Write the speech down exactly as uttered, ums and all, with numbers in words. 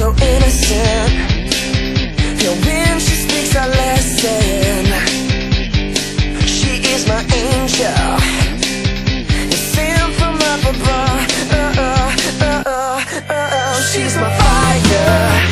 so innocent. Yeah, when she speaks I listen. She is my angel, sent from up above. uh, uh, uh, uh, uh. She's my fire,